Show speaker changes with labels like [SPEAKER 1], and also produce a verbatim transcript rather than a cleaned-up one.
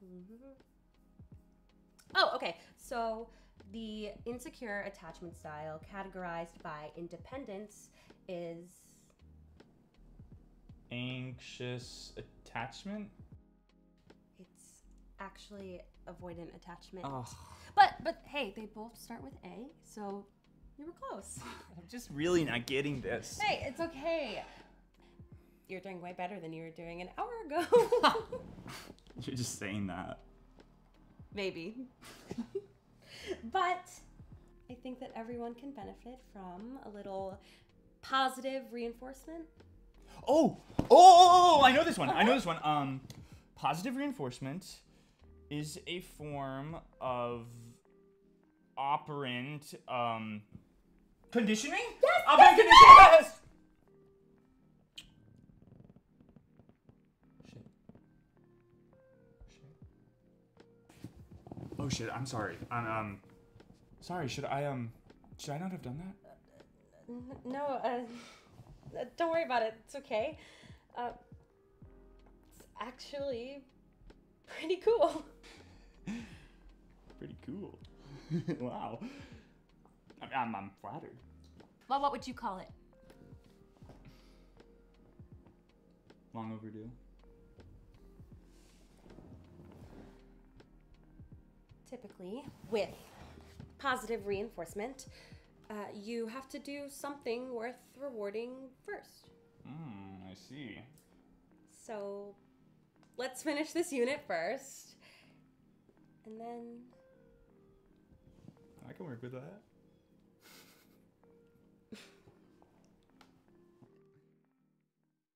[SPEAKER 1] Oh, okay. So the insecure attachment style categorized by independence is
[SPEAKER 2] anxious attachment?
[SPEAKER 1] it's actually avoidant attachment.
[SPEAKER 2] Oh.
[SPEAKER 1] But but hey, they both start with A, so you were close.
[SPEAKER 2] I'm just really not getting this.
[SPEAKER 1] Hey, it's okay. You're doing way better than you were doing an hour ago.
[SPEAKER 2] You're just saying that.
[SPEAKER 1] Maybe. But I think that everyone can benefit from a little positive reinforcement.
[SPEAKER 2] Oh! Oh! Oh! Oh! I know this one. I know this one. Um, positive reinforcement is a form of operant um conditioning?
[SPEAKER 1] Yes!
[SPEAKER 2] Operant
[SPEAKER 1] yes,
[SPEAKER 2] conditioning!
[SPEAKER 1] yes!
[SPEAKER 2] Yes! Shit. Shit. Oh shit, I'm sorry. I'm um sorry, should I um should I not have done that?
[SPEAKER 1] N- No, uh, don't worry about it. It's okay. Uh, it's actually pretty cool.
[SPEAKER 2] Pretty cool. Wow. I- I'm, I'm flattered.
[SPEAKER 1] Well, what would you call it?
[SPEAKER 2] Long overdue.
[SPEAKER 1] Typically, with positive reinforcement, uh, you have to do something worth rewarding first.
[SPEAKER 2] Hmm, I see.
[SPEAKER 1] So, let's finish this unit first. And then...
[SPEAKER 2] I can work with that.